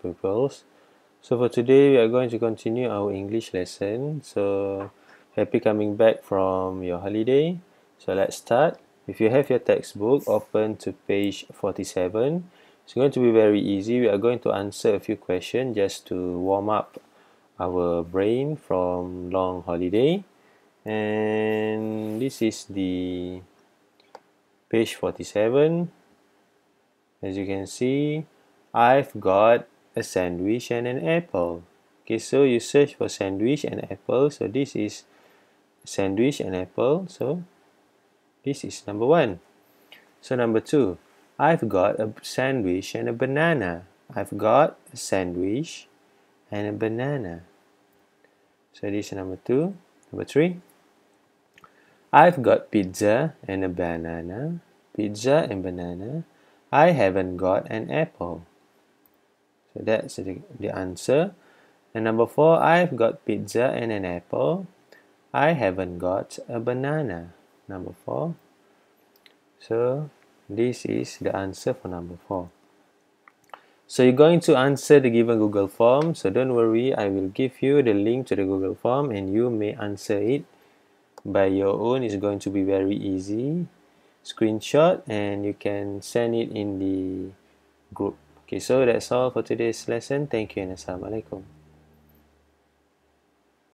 pupils. So for today, we are going to continue our English lesson. So happy coming back from your holiday. So let's start. If you have your textbook, open to page 47. It's going to be very easy. We are going to answer a few questions just to warm up our brain from long holiday. And this is the page 47. As you can see, I've got a sandwich and an apple. Okay, so you search for sandwich and apple. So this is sandwich and apple. So this is number 1. So number 2, I've got a sandwich and a banana. I've got a sandwich and a banana. So this is number 2. Number 3, I've got pizza and a banana. Pizza and banana. I haven't got an apple. So that's the answer. And number 4, I've got pizza and an apple. I haven't got a banana. Number 4. So this is the answer for number 4. So you're going to answer the given Google form. So don't worry, I will give you the link to the Google form and you may answer it by your own. It's going to be very easy. Screenshot and you can send it in the group. Okay, so that's all for today's lesson. Thank you and Assalamualaikum.